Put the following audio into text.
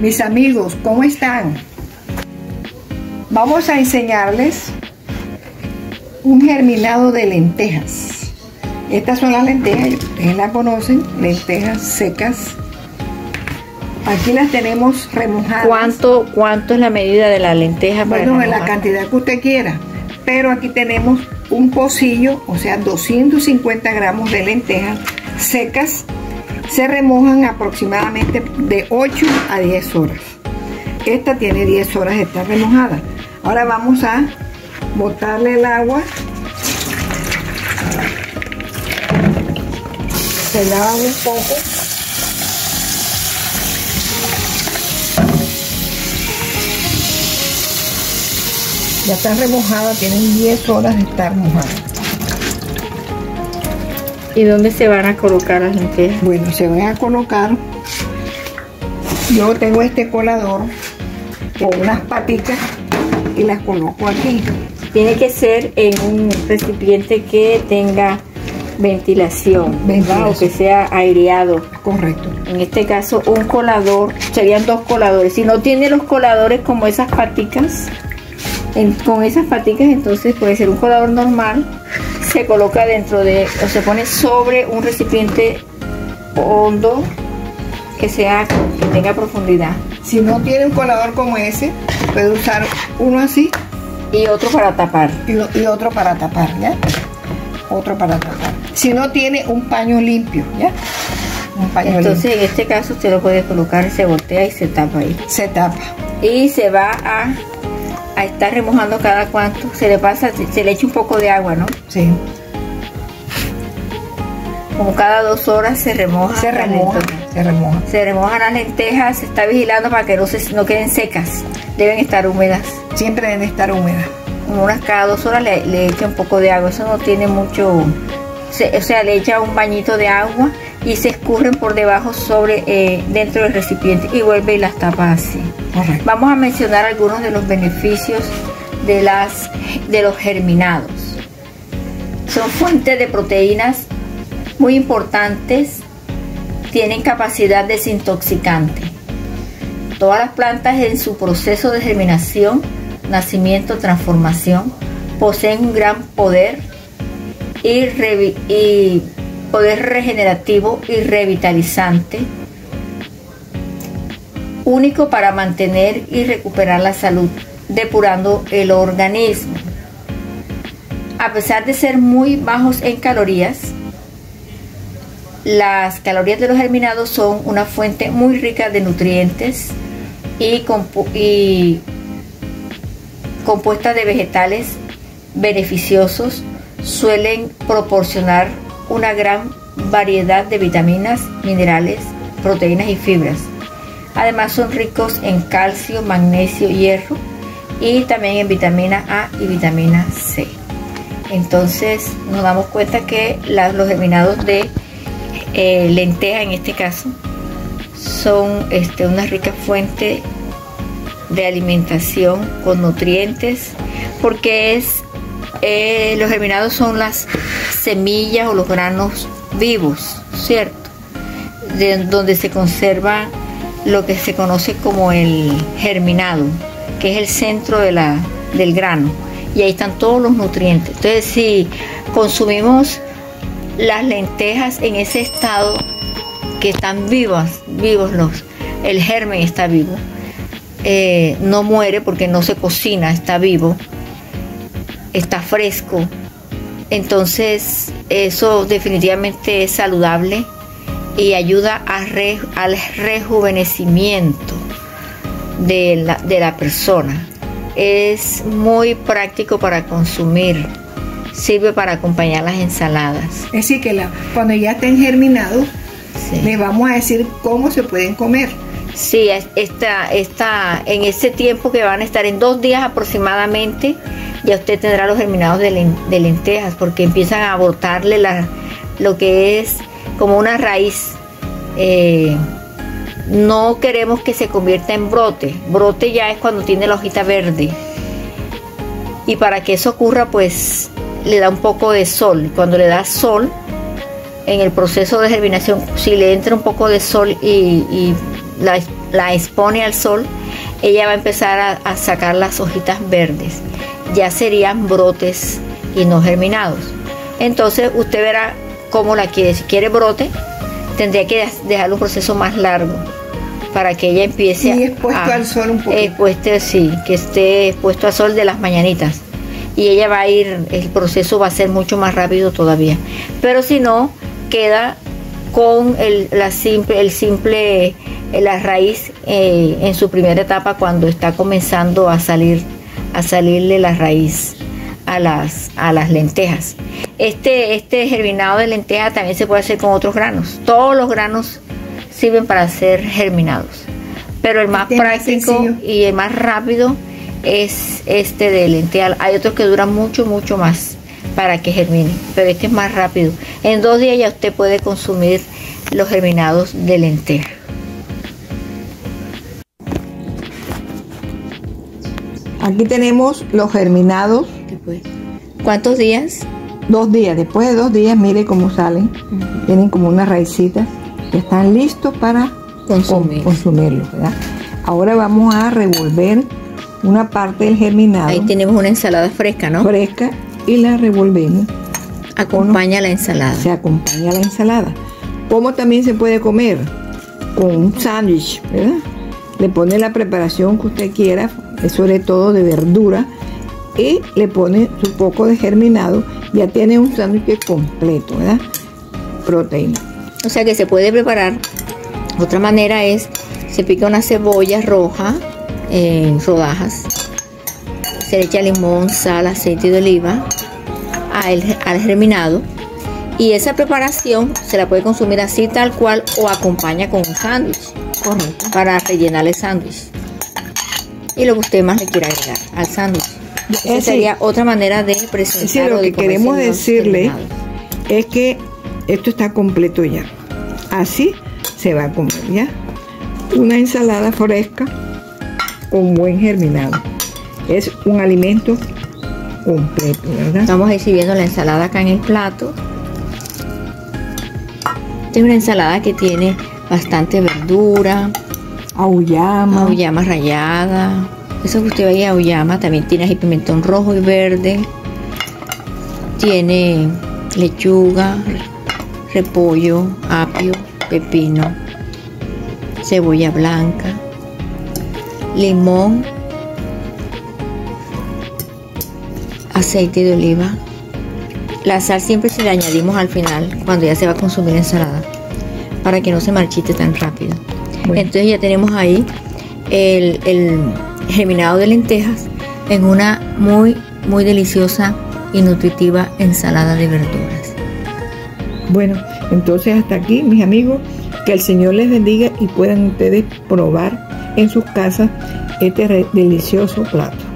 Mis amigos, ¿cómo están? Vamos a enseñarles un germinado de lentejas. Estas son las lentejas, ustedes las conocen, lentejas secas. Aquí las tenemos remojadas. ¿Cuánto es la medida de la lenteja? Bueno, en la cantidad que usted quiera. Pero aquí tenemos un pocillo, o sea, 250 gramos de lentejas secas. Se remojan aproximadamente de 8 a 10 horas. Esta tiene 10 horas de estar remojada. Ahora vamos a botarle el agua. Se lavan un poco. Ya están remojadas, tienen 10 horas de estar mojadas. ¿Y dónde se van a colocar las lentejas? Bueno, se van a colocar. Yo tengo este colador con unas paticas y las coloco aquí. Tiene que ser en un recipiente que tenga ventilación, ¿verdad? O que sea aireado. Correcto. En este caso, un colador, serían 2 coladores. Si no tiene los coladores como esas paticas, con esas paticas, entonces puede ser un colador normal. Se coloca dentro de, o se pone sobre un recipiente hondo que tenga profundidad. Si no tiene un colador como ese, puede usar uno así y otro para tapar. Y otro para tapar, ¿ya? Otro para tapar. Si no tiene un paño limpio, ¿ya? Un paño Entonces, limpio. En este caso usted lo puede colocar, se voltea y se tapa ahí. Se tapa. Y se va a estar remojando cada cuanto. Se le echa un poco de agua, ¿no? Sí. Como cada 2 horas se remoja. Se remoja. Se remojan las lentejas, se está vigilando para que no queden secas. Deben estar húmedas. Siempre deben estar húmedas. Como cada 2 horas le echa un poco de agua. Eso no tiene mucho. O sea, le echa un bañito de agua y se escurren por debajo dentro del recipiente y vuelve y las tapa así. Correcto. Vamos a mencionar algunos de los beneficios de los germinados. Son fuentes de proteínas muy importantes, tienen capacidad desintoxicante. Todas las plantas en su proceso de germinación, nacimiento, transformación, poseen un gran poder y poder regenerativo y revitalizante, único para mantener y recuperar la salud, depurando el organismo. A pesar de ser muy bajos en calorías, las calorías de los germinados son una fuente muy rica de nutrientes y compuesta de vegetales beneficiosos. Suelen proporcionar una gran variedad de vitaminas, minerales, proteínas y fibras. Además son ricos en calcio, magnesio, hierro y también en vitamina A y vitamina C. Entonces nos damos cuenta que los germinados de lenteja, en este caso, son una rica fuente de alimentación con nutrientes, porque los germinados son las semillas o los granos vivos, ¿cierto? Donde se conserva lo que se conoce como el germinado, que es el centro del grano, y ahí están todos los nutrientes. Entonces, si consumimos las lentejas en ese estado que están vivos, el germen está vivo, no muere porque no se cocina, está vivo, está fresco. Entonces eso definitivamente es saludable y ayuda al rejuvenecimiento de la persona. Es muy práctico para consumir, sirve para acompañar las ensaladas. Es decir, que cuando ya estén germinados, sí, les vamos a decir cómo se pueden comer. Sí, en ese tiempo que van a estar en 2 días aproximadamente, ya usted tendrá los germinados de lentejas, porque empiezan a botarle lo que es como una raíz. No queremos que se convierta en brote. Brote ya es cuando tiene la hojita verde. Y para que eso ocurra, pues le da un poco de sol. Cuando le da sol, en el proceso de germinación, si le entra un poco de sol y la expone al sol, ella va a empezar a sacar las hojitas verdes. Ya serían brotes y no germinados. Entonces usted verá cómo la quiere. Si quiere brote, tendría que dejar un proceso más largo para que ella empiece expuesto al sol un poquito. Sí, que esté expuesto al sol de las mañanitas. Y ella va a ir, el proceso va a ser mucho más rápido todavía. Pero si no, queda con la raíz en su primera etapa, cuando está comenzando a salirle la raíz a las lentejas. Este germinado de lenteja también se puede hacer con otros granos. Todos los granos sirven para ser germinados, pero el más práctico y el más rápido es este de lenteja. Hay otros que duran mucho más para que germinen, pero este es más rápido. En 2 días ya usted puede consumir los germinados de lenteja. Aquí tenemos los germinados. ¿Cuántos días? 2 días. Después de 2 días, mire cómo salen. Tienen como unas raicitas que están listos para consumirlos, ¿verdad? Ahora vamos a revolver una parte del germinado. Ahí tenemos una ensalada fresca, ¿no? Fresca, y la revolvemos. Acompaña la ensalada. Se acompaña la ensalada. Como también se puede comer con un sándwich, ¿verdad? Le pone la preparación que usted quiera, sobre todo de verdura, y le pone su poco de germinado. Ya tiene un sándwich completo, ¿verdad? Proteína. O sea que se puede preparar. Otra manera es, se pica una cebolla roja en rodajas, se le echa limón, sal, aceite de oliva al germinado, y esa preparación se la puede consumir así tal cual, o acompaña con un sándwich. Correcto. Para rellenar el sándwich y lo que usted más le quiera agregar al sándwich. Esa sería otra manera de presentar. Sí, lo que queremos decirle es que esto está completo ya. Así se va a comer ya. Una ensalada fresca con buen germinado. Es un alimento completo, ¿verdad? Estamos exhibiendo la ensalada acá en el plato. Esta es una ensalada que tiene bastante verdura, auyama rallada. Eso que usted veía, auyama, también tiene ají pimentón rojo y verde. Tiene lechuga, repollo, apio, pepino, cebolla blanca, limón, aceite de oliva. La sal siempre se la añadimos al final, cuando ya se va a consumir la ensalada, para que no se marchite tan rápido. Bueno. Entonces ya tenemos ahí el germinado de lentejas en una muy deliciosa y nutritiva ensalada de verduras. Bueno, entonces hasta aquí, mis amigos, que el Señor les bendiga y puedan ustedes probar en sus casas este delicioso plato.